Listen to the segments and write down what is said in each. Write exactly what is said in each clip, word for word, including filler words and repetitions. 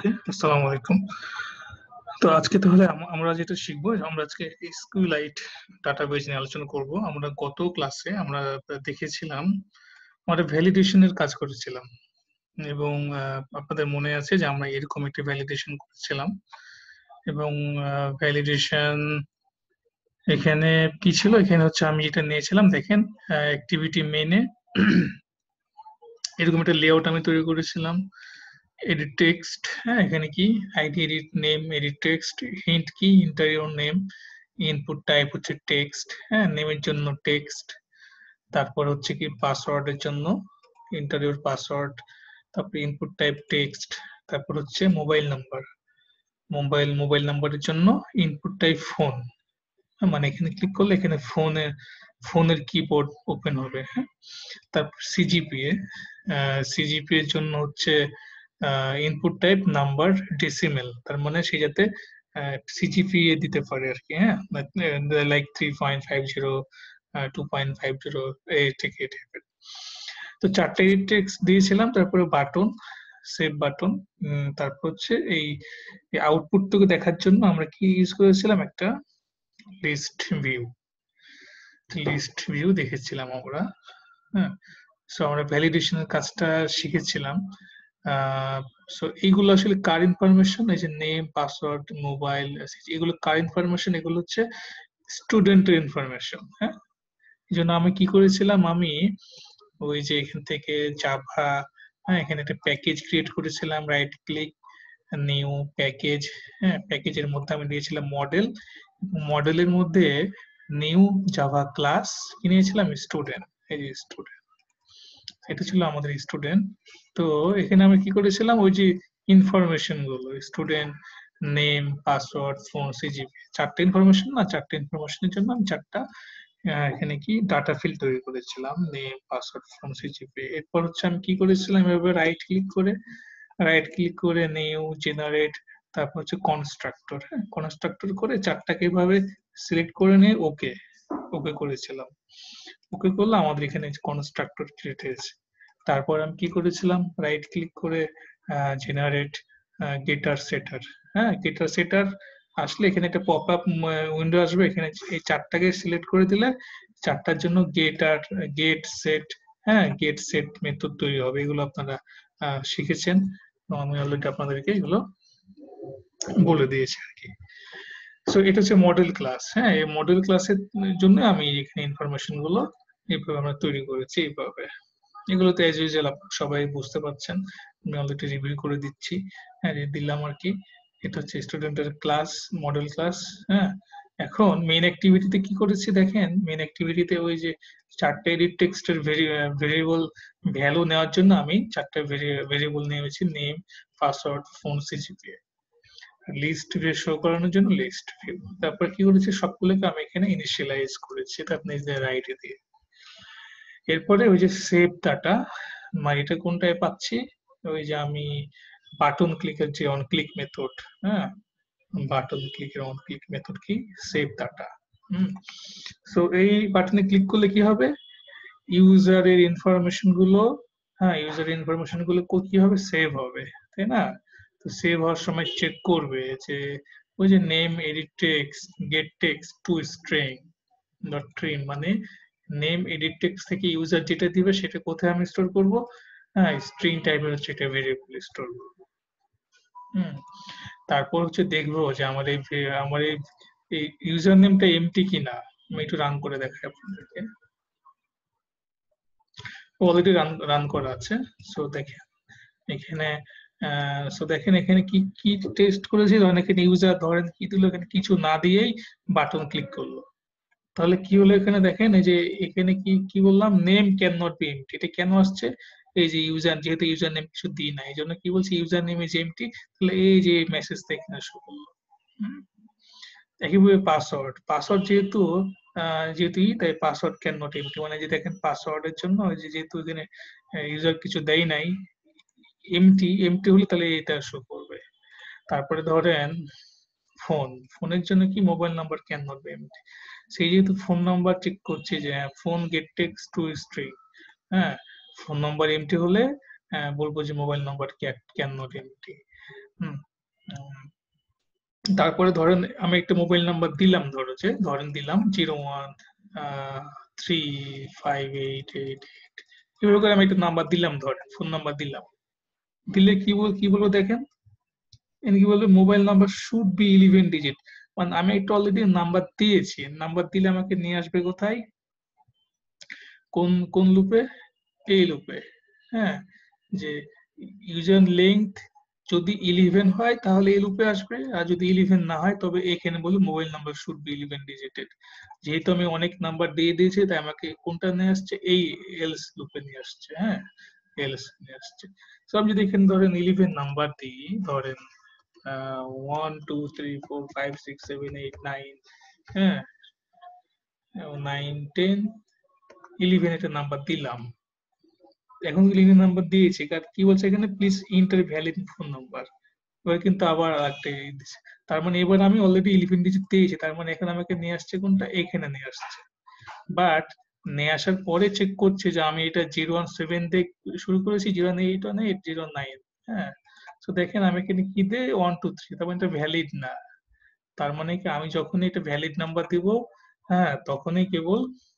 ওকে, আসসালামু আলাইকুম। তো আজকে তাহলে আম আমরা যেটা শিখবো, আমরা আজকে SQLite ডাটাবেজ নিয়ে আলোচনা করব। আমরা গত ক্লাসে আমরা আ দেখেছিলাম, আমরা ভ্যালিডেশন এর কাজ করেছিলাম এবং আ আপনাদের মনে আছে যে আমরা এরকম একটি ভ্যালিডেশন করেছিলাম এবং আ ভ্যালিডেশন এখানে কি ছিল? এখানে হচ্ছে আমি যেটা নিয়েছিলাম দেখেন আ অ্যাক্টিভিটি মেইন এ এরকম একটা লেআউট আমি তৈরি করেছিলাম। এডিট টেক্সট, হ্যাঁ? এখানে কি ID, edit name, edit text, hint কি enter your name, input type হচ্ছে টেক্সট, হ্যাঁ? নেমের জন্য টেক্সট, তারপর হচ্ছে কি পাসওয়ার্ডের জন্য এন্টার ইওর পাসওয়ার্ড, তারপর ইনপুট টাইপ টেক্সট, তারপর হচ্ছে মোবাইল নাম্বার, মোবাইল মোবাইল নাম্বারের জন্য ইনপুট টাইপ ফোন, মানে এখানে ক্লিক করলে এখানে ফোনের ফোনের কিবোর্ড ওপেন হবে, হ্যাঁ? তারপর সিজিপিএ, সিজিপিএ এর জন্য হচ্ছে ইনপুট টাইপ নাম্বার ডেসিমেল, তার মানে সে যাতে সিজিপিএ দিতে পারে আর কি, হ্যাঁ? Like three point five zero, two point five zero এই থেকে এই টাইপের। তো চারটে টেক্সট দিয়েছিলাম, তারপরে বাটন, সেভ বাটন, তারপর হচ্ছে এই আউটপুটটুকু দেখার জন্য আমরা কি ইউজ করেছিলাম, একটা লিস্ট ভিউ, লিস্ট ভিউ দেখেছিলাম আমরা, হ্যাঁ? সো আমরা ভ্যালিডেশনের কাজটা শিখেছিলাম। সো এইগুলো আসলে কার ইনফরমেশন, এই যে নেম, পাসওয়ার্ড, মোবাইল, এগুলো কার ইনফরমেশন, এগুলো হচ্ছে স্টুডেন্টের ইনফরমেশন, হ্যাঁ? এই জন্য আমি কি করেছিলাম, আমি ওই যে এখান থেকে জাভা, হ্যাঁ, এখানে একটা প্যাকেজ ক্রিয়েট করেছিলাম, রাইট ক্লিক, নিউ প্যাকেজ, হ্যাঁ, প্যাকেজের মধ্যে আমি দিয়েছিলাম মডেল, মডেলের মধ্যে নিউ জাভা ক্লাস কি নিয়েছিলাম, স্টুডেন্ট, এই যে স্টুডেন্ট, এটা ছিল আমাদের স্টুডেন্ট। তো এখানে আমি কি করেছিলাম, ওই যে ইনফরমেশন গুলো, student, name, password, phone, CGPA, চারটে ইনফরমেশন না, চারটে ইনফরমেশনের জন্য আমি চারটা এখানে কি ডাটা ফিল্ড তৈরি করেছিলাম, নেম, পাসওয়ার্ড, ফোন, সিজিপি। এরপর হচ্ছে আমি কি করেছিলাম, এভাবে রাইট ক্লিক করে রাইট ক্লিক করে নিউ জেনারেট, তারপর হচ্ছে কনস্ট্রাক্টর, হ্যাঁ, কনস্ট্রাক্টর করে চারটাকে এভাবে সিলেক্ট করে নিয়ে ওকে ওকে করেছিলাম। ওকে করলে আমাদের এখানে কনস্ট্রাক্টর ক্রিয়েট হয়েছে। তারপর আমি কি করেছিলাম, রাইট ক্লিক করে জেনারেট গেটার সেটার, হ্যাঁ, গেটার সেটার আসলে এখানে একটা পপ আপ উইন্ডো আসবে, এখানে এই চারটাকে সিলেক্ট করে দিলে চারটার জন্য গেটার, গেট সেট, হ্যাঁ, গেট সেট মেথড তৈরি হবে। এগুলো আপনারা শিখেছেন, আমি অলরেডি আপনাদেরকে এগুলো বলে দিয়েছি আর কি। সো এটা হচ্ছে মডেল ক্লাস, হ্যাঁ, এই মডেল ক্লাসের জন্য আমি এখানে ইনফরমেশন গুলো এইভাবে আমরা তৈরি করেছি এইভাবে। এগুলো তো অ্যাজ ইউজুয়াল সবাই বুঝতে পারছেন, আমি অলরেডি রিভিউ করে দিচ্ছি, হ্যাঁ, দিলাম আর কি। এটা হচ্ছে স্টুডেন্টের ক্লাস, মডেল ক্লাস, হ্যাঁ। এখন মেইন অ্যাক্টিভিটিতে কি করেছি দেখেন, মেইন অ্যাক্টিভিটিতে ওই যে চারটে এডিট টেক্সটের ভেরিয়েবল ভ্যালু নেওয়ার জন্য আমি চারটে ভেরিয়েবল নিয়েছি, name, password, phone, CGPA. List view show করানোর জন্য লিস্ট ভিউ, তারপর কি করেছি সবগুলোকে আমি এখানে ইনিশিয়ালাইজ করেছি, এটা আপনি নিজের আইডি দিয়ে। এরপরে ওই যে সেভ ডাটা, মানে এটা কোনটায় পাচ্ছি, ওই যে আমি বাটন ক্লিকের যে অন ক্লিক মেথড, হ্যাঁ, বাটন ক্লিকের অন ক্লিক মেথড কি, সেভ ডাটা। হুম, সো এই বাটনে ক্লিক করলে কি হবে, ইউজারের ইনফরমেশন গুলো, হ্যাঁ, ইউজারের ইনফরমেশন গুলো কি হবে, সেভ হবে, তাই না? তো সেভ হওয়ার সময় চেক করবে যে ওই যে name, edit text, get text to string dot trim, মানে নেম, এডিট টেক্সট থেকে ইউজার যেটা দিবে সেটা কোথায় আমি স্টোর করব, হ্যাঁ, স্ট্রিং টাইপের হচ্ছে এটা ভেরিয়েবল স্টোর করব। হুম, তারপর হচ্ছে দেখবো যে আমার এই আমার এই ইউজার নেমটা এমটি কিনা, আমি একটু রান করে দেখাই আপনাদেরকে। অলরেডি রান রান করা আছে। সো দেখেন এখানে, সো দেখেন এখানে কি কি টেস্ট করেছি, ধরেন এখানে ইউজার ধরেন কি দিল, এখানে কিছু না দিয়েই বাটন ক্লিক করলো, তাহলে কি হলো এখানে দেখেন, এই যে এখানে কি কি বললাম, name can not be empty, এটা কেন আসছে, এই যে ইউজার, যেহেতু ইউজার নেম কিছু দিই না, এই জন্য কি বলছি ইউজার নেম ইজ এমটি, তাহলে এই যে মেসেজটা এখানে শো করলো। একইভাবে পাসওয়ার্ড, পাসওয়ার্ড যেহেতু যেহেতু তাই পাসওয়ার্ড ক্যান নট এমটি, মানে যে দেখেন পাসওয়ার্ডের জন্য যে যেহেতু এখানে ইউজার কিছু দেয় নাই, এমটি এমটি হলে তাহলে এটা শো করবে। তারপরে ধরেন ফোন, ফোনের জন্য কি mobile number can not be empty, সেই যেহেতু ফোন নাম্বার চেক করছে যে phone get text to string, হ্যাঁ, ফোন নাম্বার এমটি হলে বলবো যে mobile number can not empty. হুম তারপরে ধরেন আমি একটা মোবাইল নাম্বার দিলাম, ধরো যে ধরেন দিলাম zero one three five eight eight eight, এভাবে করে আমি একটা নাম্বার দিলাম, ধরেন ফোন নাম্বার দিলাম। দিলে কি বল কি বলবো দেখেন, এখানে কি বলবে mobile number should be eleven digit, মানে আমি একটা অলরেডি নাম্বার দিয়েছি, নাম্বার দিলে আমাকে নিয়ে আসবে কোথায়, কোন কোন লুপে, এই লুপে। হ্যাঁ, যে ইউজার লেংথ যদি ইলেভেন হয় তাহলে এই লুপে আসবে, আর যদি ইলেভেন না হয় তবে এখানে বলি mobile number should be eleven digited. যেহেতু আমি অনেক নাম্বার দিয়ে দিয়েছি তাই আমাকে কোনটা নিয়ে আসছে, এই এলস লুপে নিয়ে আসছে। হ্যাঁ, এলস নিয়ে আসছে। তো আমি যদি এখানে ধরেন ইলেভেন নাম্বার দিই, ধরেন one two three four five six seven eight nine, হ্যাঁ নাইন টেন ইলেভেন একটা নাম্বার দিলাম, এখন ইলেভেন নাম্বার দিয়েছি, কারণ কি বলছে এখানে please enter valid phone number, এবার কিন্তু আবার একটা দিচ্ছে, তার মানে এবার আমি অলরেডি ইলেভেন ডিজিট দিয়েছি, তার মানে এখানে আমাকে নিয়ে আসছে কোনটা, এখানে নিয়ে আসছে। বাট নিয়ে আসার পরে চেক করছে যে আমি এটা জিরো ওয়ান সেভেন দিয়ে শুরু করেছি, zero one eight one eight zero nine. হ্যাঁ, তো দেখেন আমি এখানে কি দে ওয়ান টু থ্রি, তার মানে এটা ভ্যালিড না। তার মানে কি আমি যখনই এটা ভ্যালিড নাম্বার দিব, হ্যাঁ তখনই কেবল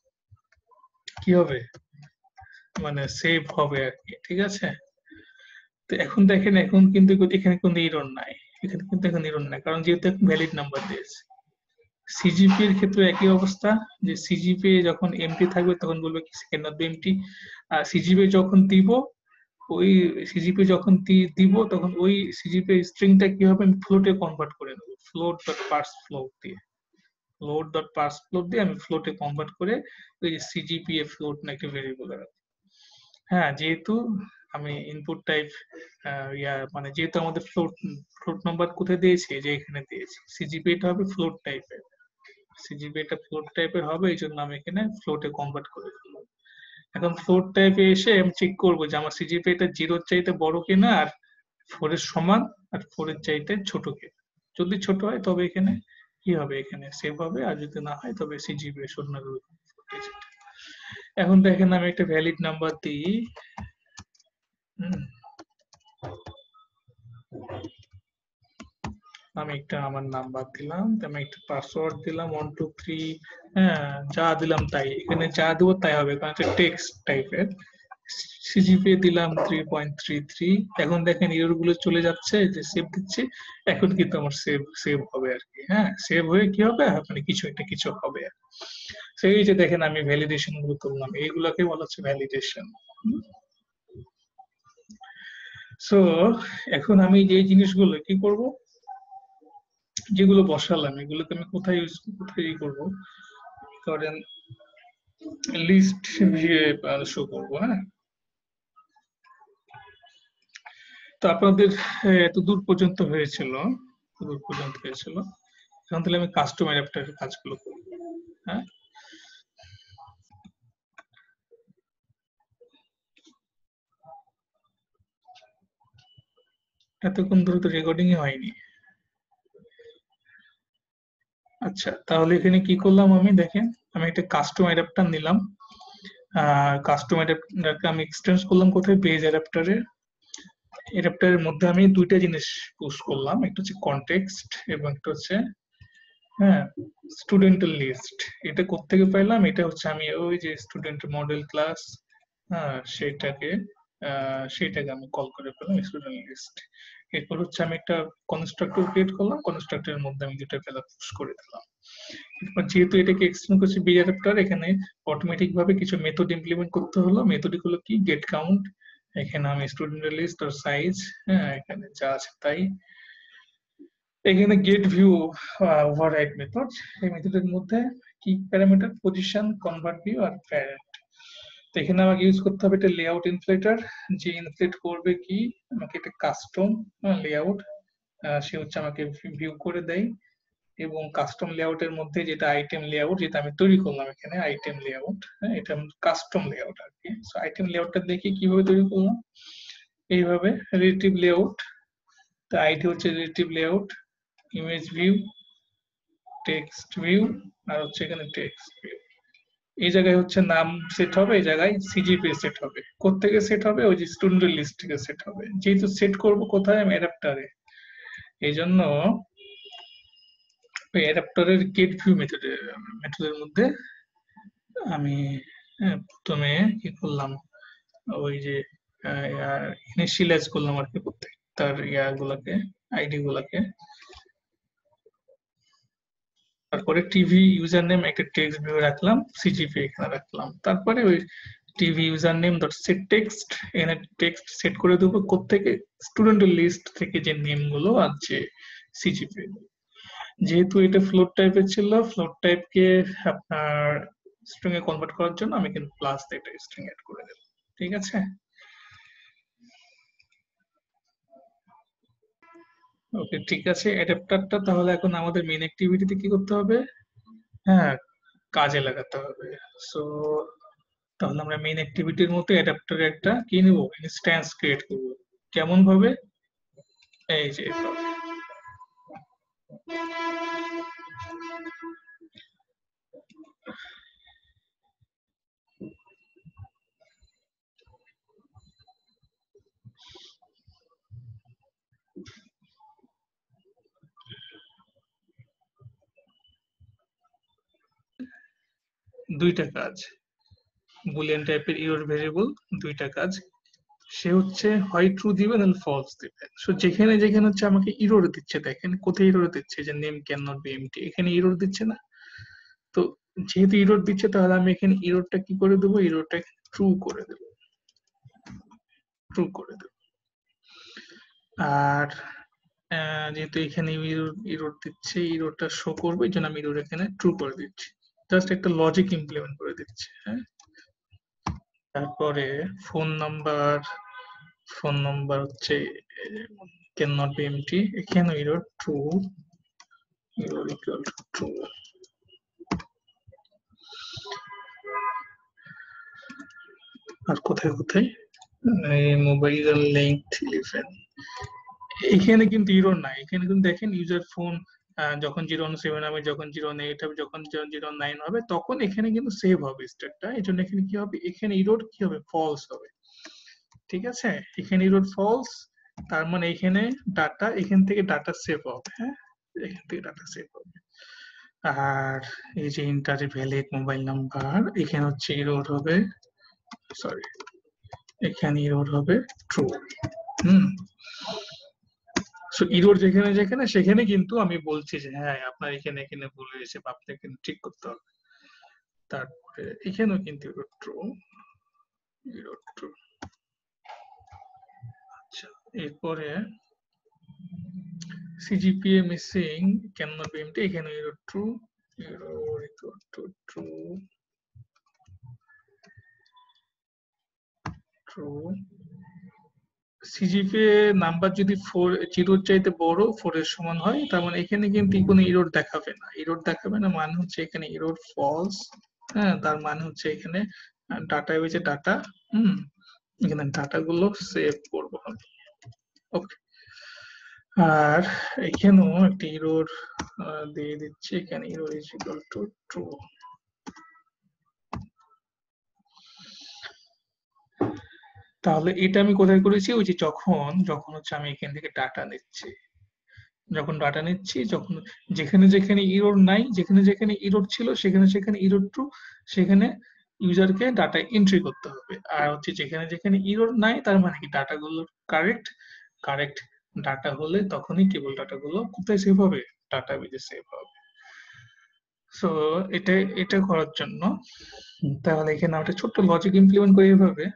কি হবে, মানে সেভ হবে আর কি, ঠিক আছে। তো এখন দেখেন এখন কিন্তু এখানে কোনো এরর নাই, এখানে কিন্তু এখন এরর নাই, কারণ যেহেতু এখন ভ্যালিড নাম্বার দিয়েছে। সিজিপি এর ক্ষেত্রে একই অবস্থা, যে সিজিপি যখন এমটি থাকবে তখন বলবে কি ক্যান নট বি এমটি, আর সিজিপি যখন দিব, ওই সিজিপি যখন দিব তখন ওই সিজিপি স্ট্রিংটা কি হবে, আমি ফ্লোটে কনভার্ট করে নেব, ফ্লোট ডট পার্স ফ্লোট দিয়ে, ফ্লোট ডট পার্স ফ্লোট দিয়ে আমি ফ্লোটে কনভার্ট করে ওই যে সিজিপি এ ফ্লোট না একটা ভেরিয়েবল রাখবো। হ্যাঁ, যেহেতু আমি ইনপুট টাইপ ইয়া মানে যেহেতু আমাদের ফ্লোট ফ্লোট নাম্বার কোথায় দিয়েছি, যে এখানে দিয়েছি, সিজিপি এটা হবে ফ্লোট টাইপের, সিজিপি এটা ফ্লোট টাইপের হবে, এই জন্য আমি এখানে ফ্লোটে কনভার্ট করে ফেলবো। এখন ফ্লোট টাইপে এসে আমি চেক করবো যে আমার সিজিপি এটা জিরোর চাইতে বড় কিনা আর ফোর এর সমান, আর ফোর এর চাইতে ছোট কিনা। যদি ছোট হয় তবে এখানে কি হবে, এখানে সেভ হবে, আর যদি না হয় তবে সিজিপি শূন্য। এখন দেখেন আমি একটা ভ্যালিড নাম্বার দিই, আমি একটা আমার নাম্বার দিলাম, আমি একটা পাসওয়ার্ড দিলাম ওয়ান টু থ্রি, হ্যাঁ যা দিলাম তাই, এখানে যা দেবো তাই হবে কারণ এটা টেক্সট টাইপের। সিজিপি দিলাম থ্রি পয়েন্ট থ্রি থ্রি, এখন দেখেন এরর গুলো চলে যাচ্ছে, যে সেভ দিচ্ছি, এখন কিন্তু আমার সেভ সেভ হবে আর কি। হ্যাঁ, সেভ হয়ে কি হবে, মানে কিছু একটা কিছু হবে। সেই যে দেখেন আমি ভ্যালিডেশন গুলো করলাম, এইগুলোকে বলা হচ্ছে ভ্যালিডেশন। সো এখন আমি যে জিনিসগুলো কি করব, যেগুলো বসালাম এগুলোকে আমি কোথায় ইউজ কোথায় করব, ধরেন লিস্ট ভিউ শো করব। হ্যাঁ, তো আপনাদের এত দূর পর্যন্ত হয়েছিল, দূর পর্যন্ত হয়েছিল, এখন তাহলে আমি কাস্টম অ্যাডাপ্টারের কাজগুলো করব। হ্যাঁ, এতক্ষণ ধরে তো রেকর্ডিংই হয়নি। আচ্ছা, তাহলে এখানে কি করলাম আমি দেখেন, আমি একটা কাস্টম অ্যাডাপ্টার নিলাম, কাস্টম অ্যাডাপ্টারকে আমি এক্সটেন্স করলাম কোথায়, বেজ অ্যাডাপ্টারে। অ্যাডাপ্টারের মধ্যে আমি দুইটা জিনিস পুশ করলাম, একটা হচ্ছে কনটেক্সট এবং একটা হচ্ছে হ্যাঁ স্টুডেন্টের লিস্ট। এটা কোত্থেকে পাইলাম, এটা হচ্ছে আমি ওই যে স্টুডেন্ট মডেল ক্লাস, হ্যাঁ সেটাকে সেটাকে আমি কল করে পেলাম স্টুডেন্ট লিস্ট। এরপর হচ্ছে আমি একটা কনস্ট্রাক্টর ক্রিয়েট করলাম, কনস্ট্রাক্টরের মধ্যে আমি দুটো ভ্যালু পুশ করে দিলাম। এরপর যেহেতু এটাকে এক্সটেন্ড করছি বি অ্যাডাপ্টার, এখানে অটোমেটিক ভাবে কিছু মেথড ইমপ্লিমেন্ট করতে হলো। মেথড গুলো কি, গেট কাউন্ট, এখানে আমি স্টুডেন্টের লিস্ট আর সাইজ, হ্যাঁ এখানে যা আছে তাই। এখানে গেট ভিউ ওভাররাইড মেথড, এই মেথডের মধ্যে কি প্যারামিটার, পজিশন, কনভার্ট ভিউ আর প্যারেন্ট। তো এখানে আমাকে ইউজ করতে হবে এটা লেআউট ইনফ্লেটার, যে ইনফ্লেট করবে কি আমাকে এটা কাস্টম লেআউট, সে হচ্ছে আমাকে ভিউ করে দেয়। এবং কাস্টম লেআউটের মধ্যে যেটা আইটেম লেআউট, যেটা আমি তৈরি করলাম এখানে আইটেম লেআউট, হ্যাঁ এটা কাস্টম লেআউট আর কি। সো আইটেম লেআউটটা দেখি কিভাবে তৈরি করলাম, এইভাবে রিলেটিভ লেআউট, তো আইডি হচ্ছে relative layout, image view, text view, আর হচ্ছে এখানে টেক্সট ভিউ। এই জায়গায় হচ্ছে নাম সেট হবে, এই জায়গায় সিজিপি সেট হবে। কোত্থেকে সেট হবে, ওই যে স্টুডেন্টের লিস্ট থেকে সেট হবে। যেহেতু সেট করব কোথায়, আমি অ্যাডাপ্টারে, এই জন্য ওই অ্যাডাপ্টারের গেট ভিউ মেথডে মেথডের মধ্যে আমি প্রথমে কি করলাম, ওই যে ইনিশিয়ালাইজ করলাম আর কি প্রত্যেক তার ইয়াগুলাকে আইডি গুলাকে। তারপরে টিভি ইউজার নেম একটা টেক্সট ভিউ রাখলাম, সিজিপি এখানে রাখলাম। তারপরে ওই TV user name dot set text, এখানে টেক্সট সেট করে দেবো কোত্থেকে, স্টুডেন্টের লিস্ট থেকে যে নেম গুলো আর যে সিজিপি। যেহেতু এটা ফ্লোট টাইপের ছিল, ফ্লোট টাইপকে আপনার স্ট্রিং এ কনভার্ট করার জন্য আমি কিন্তু প্লাস এটা স্ট্রিং এড করে দেব। ঠিক আছে, ওকে ঠিক আছে। অ্যাডাপ্টারটা তাহলে এখন আমাদের মেইন অ্যাক্টিভিটিতে কি করতে হবে, হ্যাঁ কাজে লাগাতে হবে। সো তাহলে আমরা মেইন অ্যাক্টিভিটির মধ্যে অ্যাডাপ্টারে একটা কি নেব, ইনস্ট্যান্স ক্রিয়েট করব। কেমন ভাবে, এই যে এভাবে। দুইটা কাজ, বুলিয়ান টাইপের ইরর ভেরিয়েবল, দুইটা কাজ। সে হচ্ছে হয় ট্রু দিবে নাহলে ফলস দিবে। সো যেখানে যেখানে হচ্ছে আমাকে ইরর দিচ্ছে, দেখেন কোথায় ইরর দিচ্ছে, যে name can not be empty, এখানে ইরর দিচ্ছে না। তো যেহেতু ইরর দিচ্ছে তাহলে আমি এখানে ইররটা কি করে দেবো, ইররটা ট্রু করে দেব, ট্রু করে দেব। আর যেহেতু এখানে ইরর দিচ্ছে, ইররটা শো করবে, এই জন্য আমি ইরর এখানে ট্রু করে দিচ্ছি, জাস্ট একটা লজিক ইমপ্লিমেন্ট করে দিচ্ছি। হ্যাঁ, তারপরে ফোন নাম্বার, ফোন নাম্বার হচ্ছে ক্যান নট বি এমটি, এখানে error true, error equal to true. আর কোথায় কোথায় মোবাইল লেন্থ ইলেভেন, এখানে কিন্তু ইরর নাই, এখানে কিন্তু দেখেন ইউজার ফোন যখন জিরো ওয়ান সেভেন হবে, যখন জিরো এইট হবে, যখন জিরো নাইন হবে, তখন এখানে কিন্তু সেভ হবে স্টেটটা। এই জন্য এখানে কি হবে, এখানে ইরর কি হবে, ফলস হবে। ঠিক আছে, এখানে ইরর ফলস, তার মানে এখানে ডাটা, এখান থেকে ডাটা সেভ হবে। হ্যাঁ, এখান থেকে ডাটা সেভ হবে। আর এই যে ইন্টার ভ্যালিড মোবাইল নাম্বার, এখানে হচ্ছে ইরর হবে, সরি এখানে ইরর হবে ট্রু। হুম, সো ইরর যেখানে যেখানে সেখানে কিন্তু আমি বলছি যে হ্যাঁ আপনার এখানে এখানে ভুল হয়েছে বা আপনি এখানে ঠিক করতে হবে। তারপরে এখানেও কিন্তু ইরর ট্রু, ইরর ট্রু। আচ্ছা, এরপরে CGPA missing can not be empty, এখানে error true, error equal to true, true. CGPA number যদি ফোর জিরোর চাইতে বড়, ফোর এর সমান হয়, তার মানে এখানে কিন্তু কোনো ইরর দেখাবে না, ইরর দেখাবে না মানে হচ্ছে এখানে ইরর ফলস। হ্যাঁ, তার মানে হচ্ছে এখানে ডাটা হয়েছে ডাটা, হুম, এখানে ডাটা গুলো সেভ করবো আমি। ওকে, আর এখানেও একটা ইরর দিয়ে দিচ্ছি, এখানে error is equal to true. তাহলে এটা আমি কোথায় করেছি, ওই যে যখন যখন হচ্ছে আমি এখান থেকে ডাটা নিচ্ছি, যখন ডাটা নিচ্ছি, যখন যেখানে যেখানে ইরর নাই, যেখানে যেখানে ইরর ছিল সেখানে সেখানে ইরর ট্রু, সেখানে ইউজারকে ডাটা এন্ট্রি করতে হবে। আর হচ্ছে যেখানে যেখানে ইরর নাই, তার মানে কি ডাটা গুলো কারেক্ট, কারেক্ট ডাটা হলে তখনই কেবল ডাটা গুলো কোথায় সেভ হবে, ডাটা বেজে সেভ হবে। সো এটা এটা করার জন্য তাহলে এখানে একটা ছোট্ট লজিক ইমপ্লিমেন্ট করে এভাবে,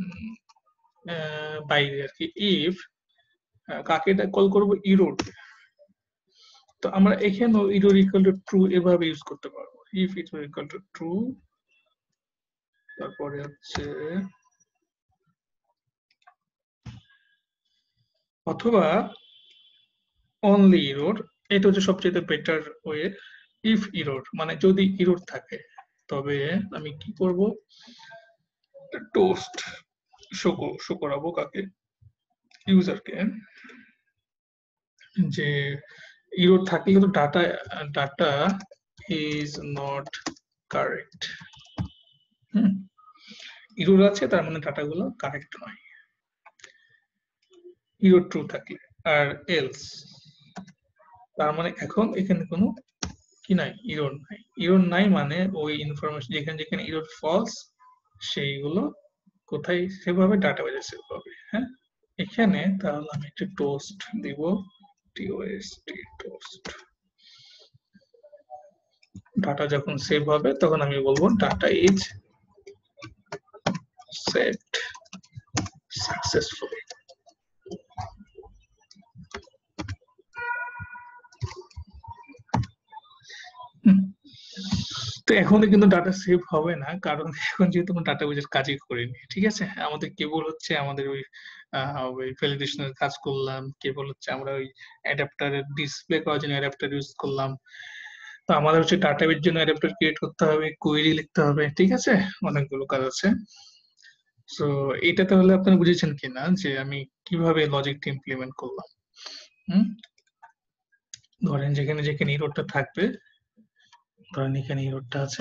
বাইরে আর কি, ইফ কাকে কল করব, ইরর। তো আমরা এখানেও ইরর ইকুয়াল টু ট্রু এভাবে ইউজ করতে পারবো, if error equal to true, তারপরে হচ্ছে অথবা অনলি ইরর, এটা হচ্ছে সবচেয়ে বেটার ওয়ে। ইফ ইরর মানে যদি ইরর থাকে, তবে আমি কি করব, টোস্ট শো শো করাবো কাকে, ইউজারকে, যে ইরর থাকলে তো data data is not correct. হুম, ইরর আছে তার মানে ডাটাগুলো কারেক্ট নয়, ইরর ট্রু থাকলে। আর এলস, তার মানে এখন এখানে কোনো কি নাই, এরর নাই। এরর নাই মানে ওই ইনফরমেশন যেখানে যেখানে এরর ফলস সেইগুলো কোথায় সেভ হবে, ডাটাবেজে সেভ হবে। হ্যাঁ, এখানে তাহলে আমি একটা টোস্ট দিব, টিওএসটি টোস্ট। ডাটা যখন সেভ হবে তখন আমি বলবো ডাটা ইজ সেভড সাকসেসফুলি। তো এখনই কিন্তু ডাটা সেভ হবে না, কারণ এখন যেহেতু আমরা ডাটাবেজের কাজই করিনি। ঠিক আছে, আমাদের কেবল হচ্ছে আমাদের ওই ওই ভ্যালিডেশনের কাজ করলাম, কেবল হচ্ছে আমরা ওই অ্যাডাপ্টারের ডিসপ্লে করার জন্য অ্যাডাপ্টার ইউজ করলাম। তো আমাদের হচ্ছে ডাটাবেজ জন্য অ্যাডাপ্টার ক্রিয়েট করতে হবে, কোয়েরি লিখতে হবে। ঠিক আছে, অনেকগুলো কাজ আছে। সো এটা তাহলে আপনারা বুঝেছেন কিনা যে আমি কিভাবে লজিকটা ইমপ্লিমেন্ট করলাম। হুম, ধরেন যেখানে যেখানে এররটা থাকবে, ধরেন এখানে এররটা আছে,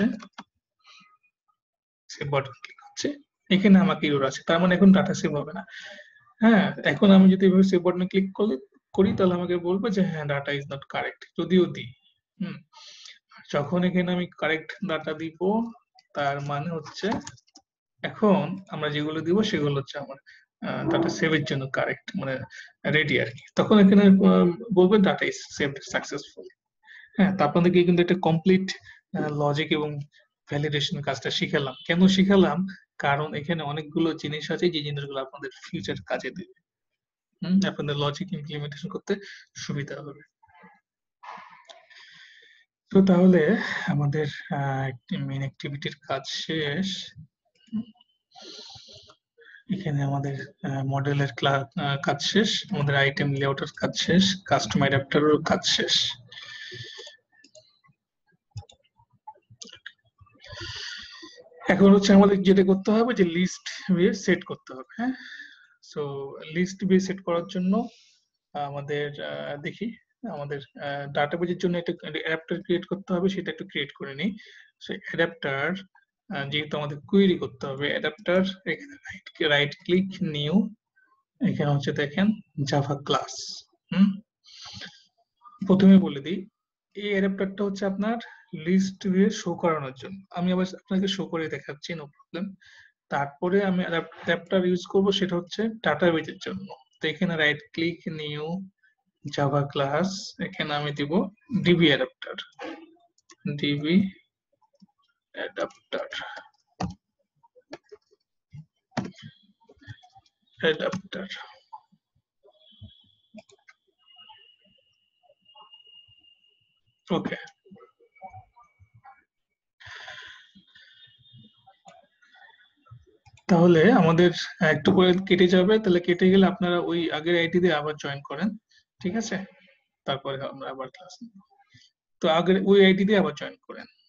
সেভ বাটন ক্লিক হচ্ছে, এখানে আমাকে এরর আছে, তার মানে এখন ডাটা সেভ হবে না। হ্যাঁ, এখন আমি যদি এভাবে সেভ বাটনে ক্লিক করলে করি তাহলে আমাকে বলবে যে হ্যাঁ ডাটা ইজ নট কারেক্ট, যদিও দিই। হুম, যখন এখানে আমি কারেক্ট ডাটা দিব তার মানে হচ্ছে এখন আমরা যেগুলো দিব সেগুলো হচ্ছে আমার ডাটা সেভের জন্য কারেক্ট, মানে রেডি আর কি। তখন এখানে বলবে ডাটা ইজ সেভড সাকসেসফুল। হ্যাঁ, তো আপনাদেরকে কিন্তু একটা কমপ্লিট লজিক এবং ভ্যালিডেশন কাজটা শিখালাম। কেন শিখালাম? কারণ এখানে অনেকগুলো জিনিস আছে যে জিনিসগুলো আপনাদের ফিউচার কাজে দেবে। হুম, আপনাদের লজিক ইমপ্লিমেন্টেশন করতে সুবিধা হবে। তো তাহলে আমাদের মেইন অ্যাক্টিভিটির কাজ শেষ। এখানে আমাদের মডেলের কাজ শেষ, আমাদের আইটেম লেআউটের কাজ শেষ, কাস্টম অ্যাডাপ্টারের কাজ শেষ। এখন হচ্ছে আমাদের যেটা করতে হবে যে লিস্ট ভিউ সেট করতে হবে। হ্যাঁ, সো লিস্ট ভিউ সেট করার জন্য আমাদের দেখি আমাদের ডাটাবেজের জন্য একটা অ্যাডাপ্টার ক্রিয়েট করতে হবে, সেটা একটু ক্রিয়েট করে নিই। সো অ্যাডাপ্টার যেহেতু আমাদের কোয়েরি করতে হবে, অ্যাডাপ্টার এখানে রাইট ক্লিক নিউ, এখানে হচ্ছে দেখেন জাভা ক্লাস। হুম, প্রথমে বলে দিই এই অ্যাডাপ্টারটা হচ্ছে আপনার লিস্ট ভিউ শো করানোর জন্য। আমি আবার আপনাকে শো করে দেখাচ্ছি, নো প্রবলেম। তারপরে আমি অ্যাডাপ্টার ইউজ করব সেটা হচ্ছে ডাটাবেজের জন্য। তো এখানে right click new Java class, এখানে আমি দিব DB adapter, DB adapter adapter okay. তাহলে আমাদের একটু করে কেটে যাবে, তাহলে কেটে গেলে আপনারা ওই আগের আইডি দিয়ে আবার জয়েন করেন। ঠিক আছে, তারপরে আমরা আবার ক্লাস নেব। তো আগের ওই আইডি দিয়ে আবার জয়েন করেন।